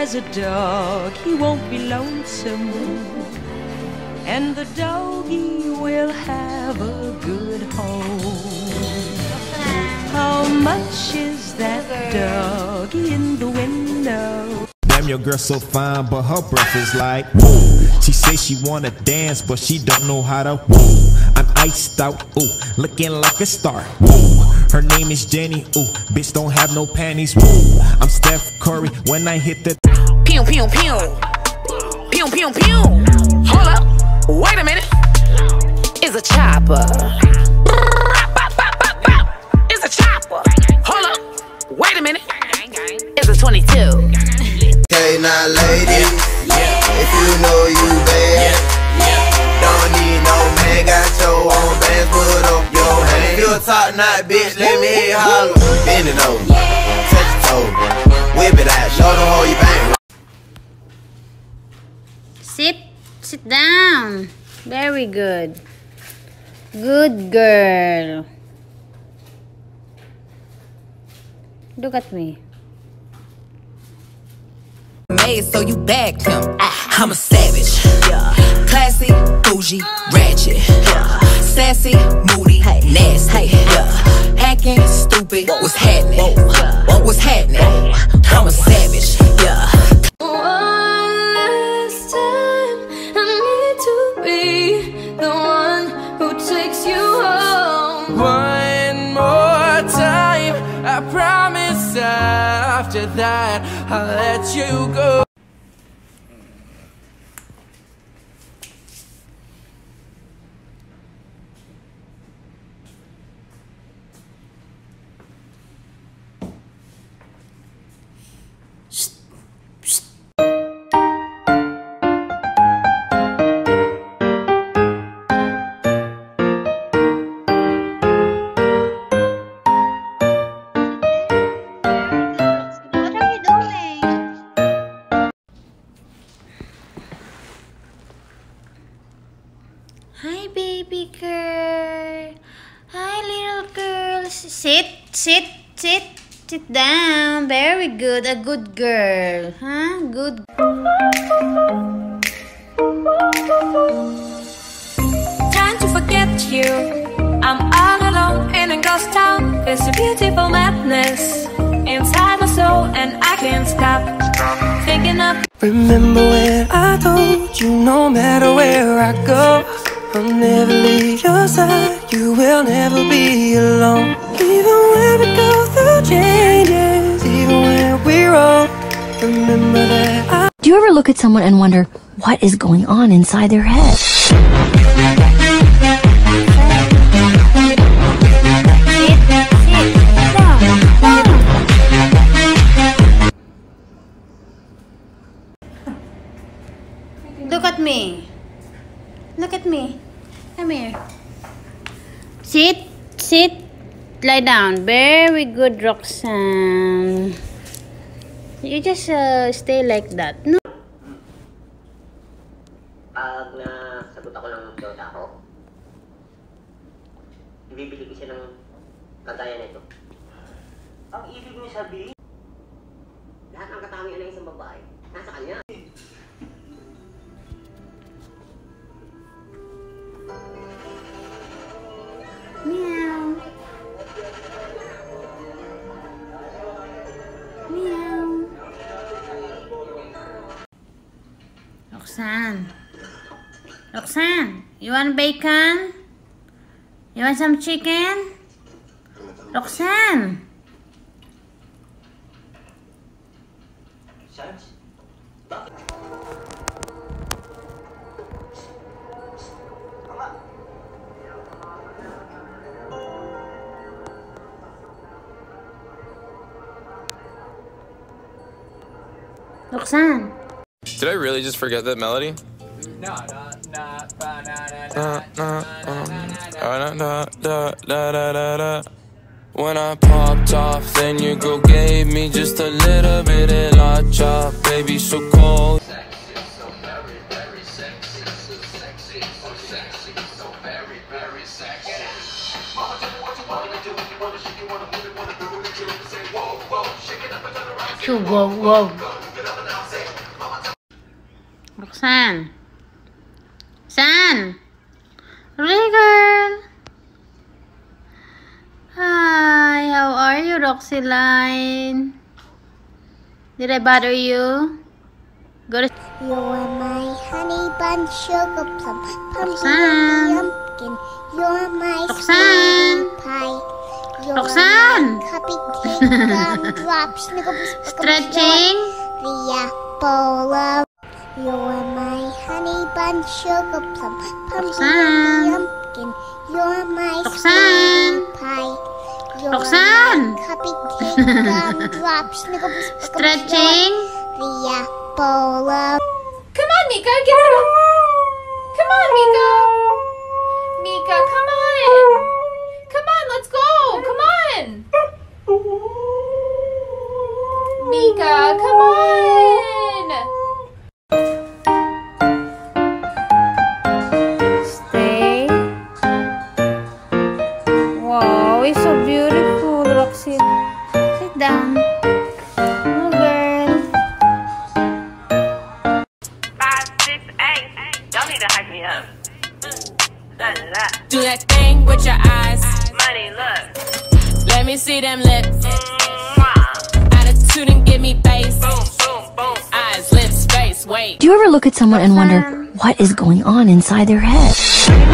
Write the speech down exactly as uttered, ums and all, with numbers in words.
has a dog, he won't be lonesome, and the doggy will have a good home. How much is that doggy in the window? Damn, your girl so fine, but her breath is like woo. She say she wanna dance, but she don't know how to woo. I'm iced out, ooh, looking like a star, woo. Her name is Jenny, ooh, bitch don't have no panties, woo. I'm Steph Curry when I hit the pew pew pew, pew pew pew. Hold up, wait a minute, it's a chopper. It's a chopper. Hold up, wait a minute, it's a twenty-two. Okay, now ladies, yeah. If you know you bad, yeah. Yeah. Don't need no man, got your own bands, put up your hand. If you a top knot bitch, let me hear you holler. Bend it over, touch your toe, whip it out, show them how you bang. Sit, sit down. Very good. Good girl. Look at me. Made so you bagged him. I'm a savage, yeah. Classy, bougie, ratchet, yeah. Sassy, moody, hey. Nasty, hey. Yeah. Acting stupid. What's happening? Whoa. What's happening? I'm a savage, yeah. One last time, I need to be the one who takes you home. One more time, I promise after that I'll let you go. Hi, baby girl. Hi, little girl. Sit, sit, sit, sit down. Very good. A good girl. Huh? Good. Trying to forget you. I'm all alone in a ghost town. It's a beautiful madness inside my soul, and I can't stop thinking of. Remember when I told you no matter where I go, I'll never leave your side, you will never be alone. Even when we go through changes, even when we're old, remember that I... Do you ever look at someone and wonder what is going on inside their head? Look at me. Look at me. Come here. Sit, sit, lie down. Very good, Roxanne. You just uh, stay like that. No. Pag nasagot ako ng Dota ko, ibibili ko siya ng kagaya nito. Ang ibig niyo sabihin, lahat ng katangian ng isang babae, nasa kanya. Meow. Meow. Roxanne. Roxanne, you want bacon? You want some chicken? Roxanne. Roxanne. Did I really just forget that melody? When I popped off, then your girl gave me just a little bit of la chop, baby, so cold. So whoa, whoa. Roxanne. San. Really, girl? Hi, how are you, Roxy Line? Did I bother you? Go to... You're my honey bun, sugar plum, pumpkin, Roxanne. pumpkin. You're my Roxanne. pie. You're Roxanne. my cupcake, gumdrops, snickles, Stretching. the apple of. You're my honey bun, sugar plum, pumpkin, Roxanne. pumpkin. You're my Roxanne. pie. You're Roxanne. my cupcake, gumdrops, snickles, Stretching. the apple of. Come on, Mika, get out. Come on, Mika. Mika, come on. Come on, let's go. Come on. Mika, come on. Stay. Wow, it's so beautiful, Roxy. Sit down. Oh, girl. Five, six, eight. Y'all need to hype me up. Da, da, da. Do that thing with your eyes. Money, look. Let me see them lips. Mwah. Attitude and give me bass. Boom, boom, boom. Eyes, lips, face, wait. Do you ever look at someone and wonder what is going on inside their head?